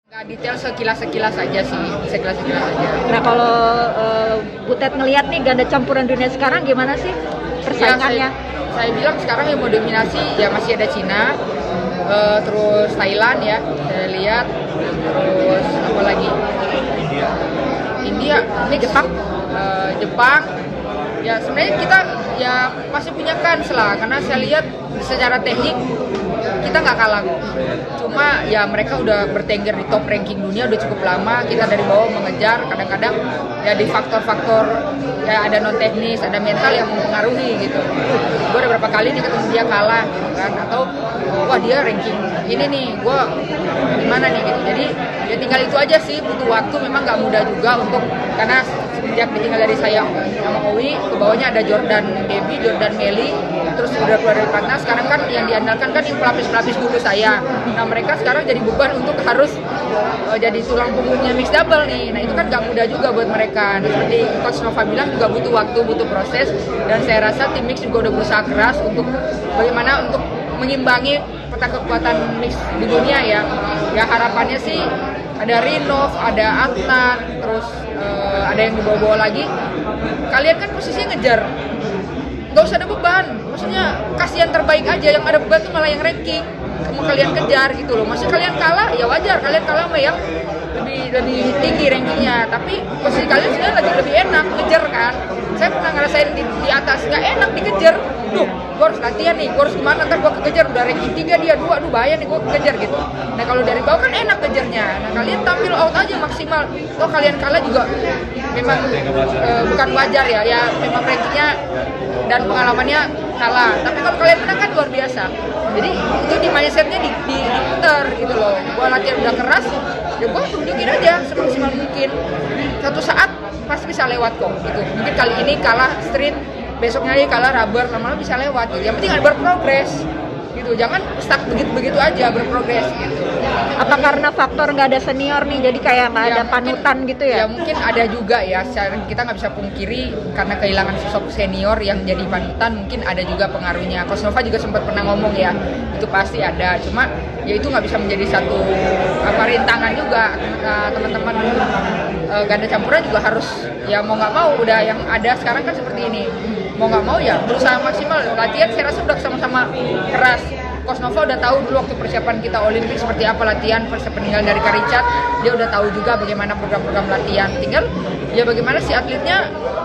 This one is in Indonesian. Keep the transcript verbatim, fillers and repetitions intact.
Nggak detail sekilas-sekilas aja sih, sekilas-sekilas aja. Nah kalau uh, Butet ngelihat nih ganda campuran dunia sekarang gimana sih persaingannya? Ya, saya, saya bilang sekarang yang mau dominasi ya masih ada Cina, uh, terus Thailand ya, saya lihat, terus apa lagi? India. India, ini Jepang, uh, Jepang. Ya sebenarnya kita ya masih punya kans lah, karena saya lihat secara teknik kita nggak kalah. Cuma ya mereka udah bertengger di top ranking dunia udah cukup lama, kita dari bawah mengejar. Kadang-kadang ya di faktor-faktor ya ada non teknis, ada mental yang mempengaruhi gitu. Gue ada berapa kali nih ketemu dia kalah kan, atau wah dia ranking ini nih, gue gimana nih gitu. Jadi ya tinggal itu aja sih, butuh waktu, memang nggak mudah juga untuk, karena sejak ditinggal dari saya sama Owi, ke bawahnya ada Jordan Debbie, Jordan Melly, terus udah keluar dari Platnas. Sekarang kan yang diandalkan kan yang pelapis-pelapis dulu saya. Nah mereka sekarang jadi beban untuk harus uh, jadi tulang punggungnya mix double nih. Nah itu kan nggak mudah juga buat mereka. Nah, seperti Coach Nova bilang juga butuh waktu, butuh proses. Dan saya rasa tim mix juga udah berusaha keras untuk bagaimana untuk mengimbangi peta kekuatan mix di dunia ya. Ya harapannya sih ada Rinov, ada Adnan, terus uh, ada yang dibawa-bawa lagi. Kalian kan posisinya ngejar, nggak usah ada beban. Maksudnya kasihan terbaik aja, yang ada beban tuh malah yang ranking. Mau kalian kejar gitu loh. Maksudnya kalian kalah, ya wajar. Kalian kalah sama yang lebih lebih tinggi rankingnya. Tapi posisi kalian sebenarnya lagi lebih enak ngejar kan. Saya pernah ngerasain di, di atas nggak enak dikejar. Duh, gue harus latihan nih, gue harus kemana, ntar gue kekejar, udah ranking tiga dia dua, aduh bahaya nih gue kekejar gitu. Nah kalau dari bawah kan enak kejarnya, nah kalian tampil out aja maksimal. Toh kalian kalah juga memang e, bukan wajar ya, ya memang rankingnya dan pengalamannya kalah. Tapi kalau kalian menang kan luar biasa. Jadi itu di mindsetnya di, di, diputar gitu loh. Gue latihan udah keras, ya gue tunjukin aja semaksimal mungkin. Satu saat pasti bisa lewat kok gitu. Mungkin kali ini kalah street, besoknya lagi kalah rubber, lama-lama bisa lewat gitu. Yang penting ada berprogres gitu, jangan stuck begitu-begitu aja, berprogres gitu. Apa karena faktor nggak ada senior nih, jadi kayak nggak ya, ada panutan mungkin, gitu ya? Ya mungkin ada juga ya, kita nggak bisa pungkiri karena kehilangan sosok senior yang jadi panutan, mungkin ada juga pengaruhnya. Coach Nova juga sempat pernah ngomong ya, itu pasti ada. Cuma ya itu nggak bisa menjadi satu apa rintangan juga. Nah, teman-teman uh, ganda campuran juga harus ya mau nggak mau, udah yang ada sekarang kan seperti ini. Mau nggak mau ya berusaha maksimal, latihan saya rasa udah sama-sama keras. Coach Nova udah tahu dulu waktu persiapan kita Olimpik seperti apa latihan, persiapan peninggalan dari Karicat, dia udah tahu juga bagaimana program-program latihan. Tinggal ya bagaimana si atletnya